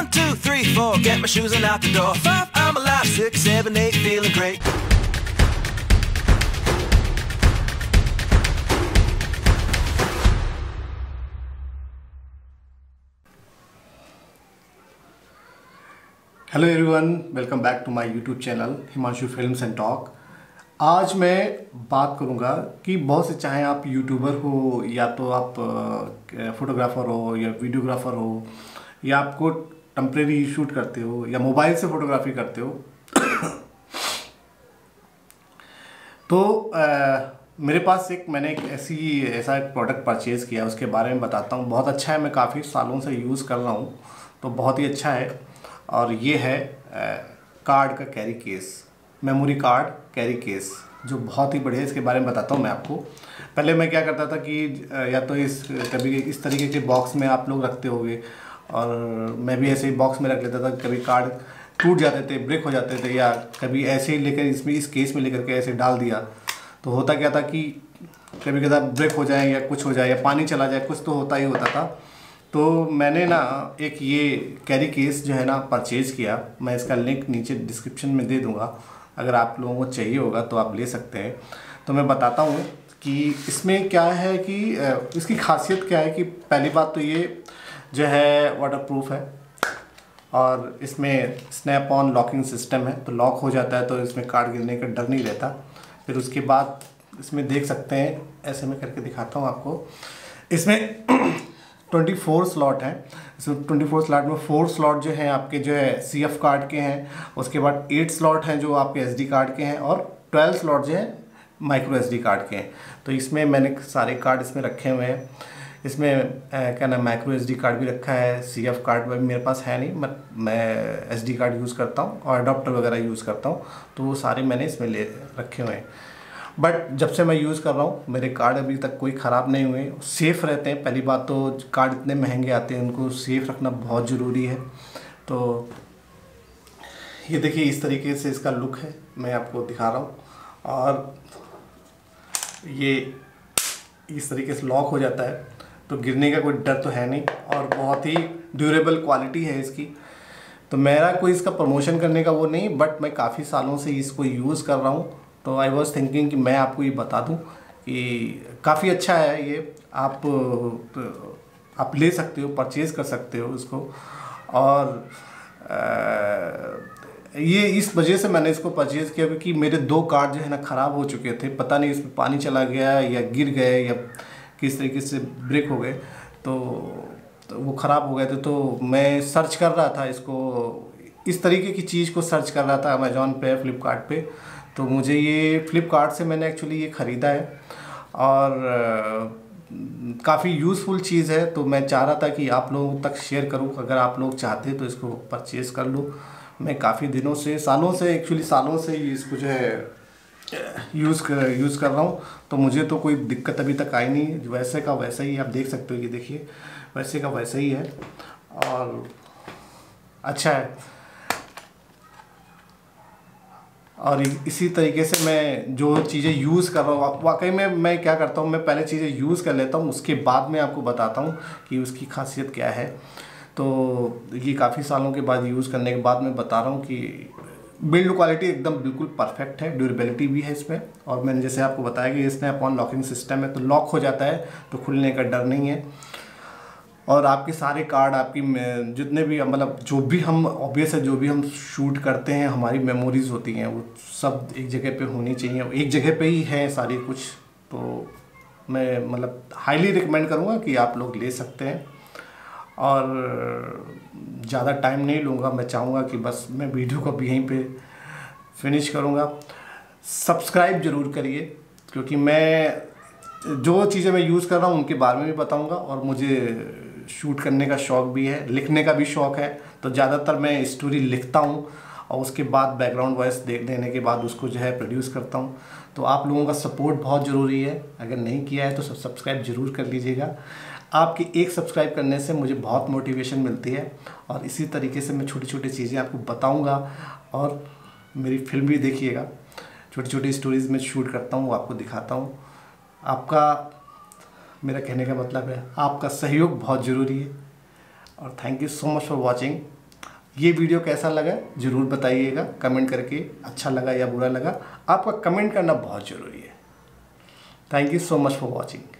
1, 2, 3, 4, get my shoes and out the door. 5, I'm alive. 6, 7, 8, feeling great. Hello everyone, welcome back to my YouTube channel Himanshu films and talk. आज मैं बात करूंगा कि बहुत से, चाहे आप यूट्यूबर हो या तो आप फोटोग्राफर हो या वीडियोग्राफर हो या आपको टेम्परेरी शूट करते हो या मोबाइल से फोटोग्राफी करते हो तो मेरे पास मैंने एक ऐसा एक प्रोडक्ट परचेज़ किया, उसके बारे में बताता हूँ। बहुत अच्छा है, मैं काफ़ी सालों से यूज़ कर रहा हूँ, तो बहुत ही अच्छा है। और ये है कार्ड का carry case, memory card carry case, जो बहुत ही बढ़िया है। इसके बारे में बताता हूँ मैं आपको। पहले मैं क्या करता था कि या तो कभी इस तरीके के बॉक्स में आप लोग रखते होंगे, और मैं भी ऐसे ही बॉक्स में रख लेता था। कभी कार्ड टूट जाते थे, ब्रेक हो जाते थे, या कभी ऐसे ही लेकर इस केस में लेकर के ऐसे डाल दिया, तो होता क्या था कि कभी कभी ब्रेक हो जाए या कुछ हो जाए या पानी चला जाए, कुछ तो होता ही होता था। तो मैंने ना एक ये कैरी केस जो है ना परचेज़ किया। मैं इसका लिंक नीचे डिस्क्रिप्शन में दे दूंगा, अगर आप लोगों को चाहिए होगा तो आप ले सकते हैं। तो मैं बताता हूँ कि इसमें क्या है, कि इसकी खासियत क्या है। कि पहली बात तो ये जो है वाटरप्रूफ है, और इसमें स्नैप ऑन लॉकिंग सिस्टम है, तो लॉक हो जाता है, तो इसमें कार्ड गिरने का डर नहीं रहता। फिर उसके बाद इसमें देख सकते हैं, ऐसे में करके दिखाता हूँ आपको। इसमें 24 स्लॉट हैं। इसमें 24 स्लॉट में 4 स्लॉट जो हैं आपके जो है CF कार्ड के हैं, उसके बाद 8 स्लॉट हैं जो आपके SD कार्ड के हैं, और 12 स्लॉट जो हैं माइक्रो SD कार्ड के हैं। तो इसमें मैंने सारे कार्ड इसमें रखे हुए हैं। इसमें क्या नाम, माइक्रो SD कार्ड भी रखा है, CF कार्ड भी मेरे पास है नहीं, मैं SD कार्ड यूज़ करता हूँ और अडोप्टर वगैरह यूज़ करता हूँ, तो वो सारे मैंने इसमें ले रखे हुए हैं। बट जब से मैं यूज़ कर रहा हूँ, मेरे कार्ड अभी तक कोई ख़राब नहीं हुए, सेफ़ रहते हैं। पहली बात तो कार्ड इतने महंगे आते हैं, उनको सेफ़ रखना बहुत ज़रूरी है। तो ये देखिए, इस तरीके से इसका लुक है, मैं आपको दिखा रहा हूँ। और ये इस तरीके से लॉक हो जाता है, तो गिरने का कोई डर तो है नहीं, और बहुत ही ड्यूरेबल क्वालिटी है इसकी। तो मेरा कोई इसका प्रमोशन करने का वो नहीं, बट मैं काफ़ी सालों से इसको यूज़ कर रहा हूँ, तो आई वॉज थिंकिंग कि मैं आपको ये बता दूं कि काफ़ी अच्छा है ये। आप ले सकते हो, परचेज़ कर सकते हो इसको। और ये इस वजह से मैंने इसको परचेज़ किया क्योंकि मेरे 2 कार्ड जो है ना ख़राब हो चुके थे। पता नहीं इसमें पानी चला गया या गिर गए या किस तरीके से ब्रेक हो गए, तो वो ख़राब हो गए थे। तो मैं सर्च कर रहा था इसको, इस तरीके की चीज़ को सर्च कर रहा था अमेज़ॉन पे, फ्लिपकार्ट पे। तो मुझे ये फ्लिपकार्ट से मैंने एक्चुअली ये ख़रीदा है, और काफ़ी यूज़फुल चीज़ है। तो मैं चाह रहा था कि आप लोगों तक शेयर करूं, अगर आप लोग चाहते तो इसको परचेज़ कर लूं। मैं काफ़ी दिनों से, सालों से इसको जो है यूज़ कर रहा हूं, तो मुझे तो कोई दिक्कत अभी तक आई नहीं। वैसे का वैसा ही आप देख सकते हो, कि देखिए वैसे का वैसा ही है, और अच्छा है। और इसी तरीके से मैं जो चीज़ें यूज़ कर रहा हूँ, वाकई में मैं क्या करता हूँ, मैं पहले चीज़ें यूज़ कर लेता हूँ, उसके बाद में आपको बताता हूँ कि उसकी खासियत क्या है। तो ये काफ़ी सालों के बाद यूज़ करने के बाद मैं बता रहा हूँ कि बिल्ड क्वालिटी एकदम बिल्कुल परफेक्ट है, ड्यूरेबिलिटी भी है इसमें। और मैंने जैसे आपको बताया कि स्नैप ऑन लॉकिंग सिस्टम है, तो लॉक हो जाता है, तो खुलने का डर नहीं है। और आपके सारे कार्ड, आपकी जितने भी, मतलब जो भी हम ऑब्वियस है, जो भी हम शूट करते हैं, हमारी मेमोरीज होती हैं, वो सब एक जगह पे होनी चाहिए, एक जगह पे ही है सारी कुछ। तो मैं मतलब हाईली रिकमेंड करूँगा कि आप लोग ले सकते हैं। और ज़्यादा टाइम नहीं लूँगा, मैं चाहूँगा कि बस मैं वीडियो को भी यहीं पे फिनिश करूँगा। सब्सक्राइब ज़रूर करिए, क्योंकि मैं जो चीज़ें मैं यूज़ कर रहा हूँ उनके बारे में भी बताऊँगा। और मुझे शूट करने का शौक़ भी है, लिखने का भी शौक़ है, तो ज़्यादातर मैं स्टोरी लिखता हूँ, और उसके बाद बैकग्राउंड वॉइस देने के बाद उसको जो है प्रोड्यूस करता हूँ। तो आप लोगों का सपोर्ट बहुत ज़रूरी है, अगर नहीं किया है तो सब्सक्राइब ज़रूर कर लीजिएगा। आपके एक सब्सक्राइब करने से मुझे बहुत मोटिवेशन मिलती है, और इसी तरीके से मैं छोटी छोटी चीज़ें आपको बताऊँगा। और मेरी फिल्म भी देखिएगा, छोटी छोटी स्टोरीज़ में शूट करता हूँ, वो आपको दिखाता हूँ। आपका, मेरा कहने का मतलब है, आपका सहयोग बहुत ज़रूरी है। और thank you so much for watching. ये वीडियो कैसा लगा ज़रूर बताइएगा कमेंट करके, अच्छा लगा या बुरा लगा। आपका कमेंट करना बहुत ज़रूरी है। Thank you so much for watching.